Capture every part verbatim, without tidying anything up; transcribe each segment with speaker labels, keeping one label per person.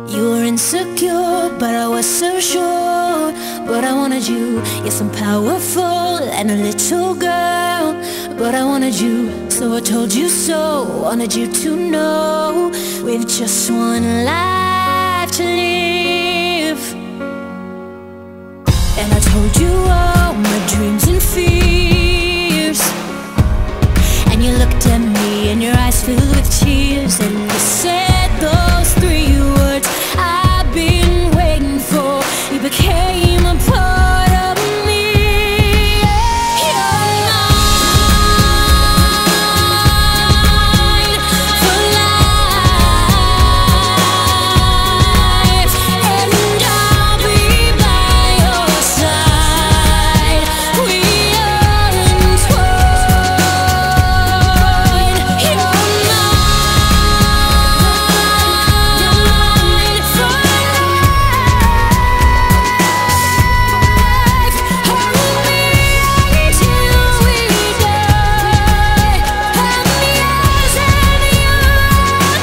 Speaker 1: You were insecure, but I was so sure. But I wanted you, yes I'm powerful and a little girl. But I wanted you, so I told you so. Wanted you to know, we've just one life to live. And I told you all my dreams and fears. And you looked at me and your eyes filled with tears. And you said those three words I've been waiting for. You became a part of me. You're mine for life, and I'll be by your side. We are entwined. You're mine for life. Hold me until we die. I'm yours and you're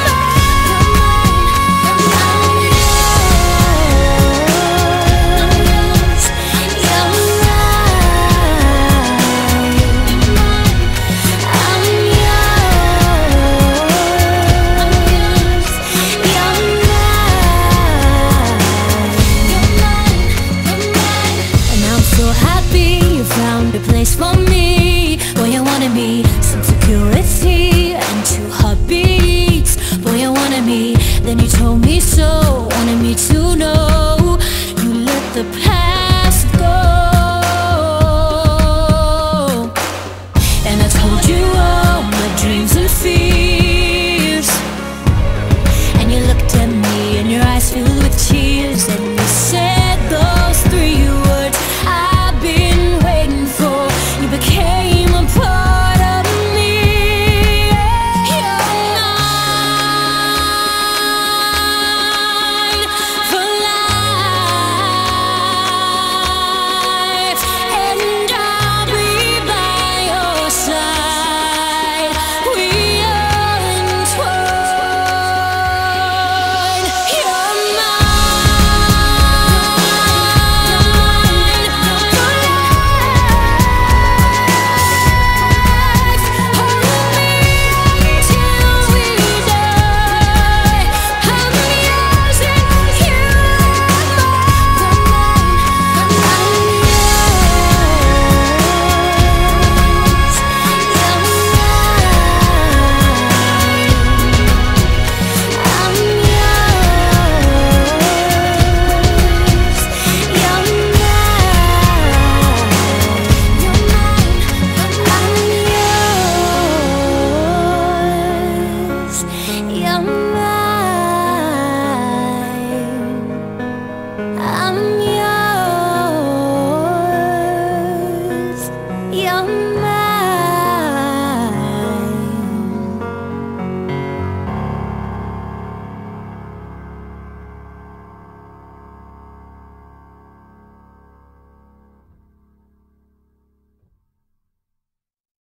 Speaker 1: And I'm so happy you found a place for me. Boy, you wanted me, some security and two heartbeats. Boy, you wanted me, then you told me so. Wanted me to know you let the past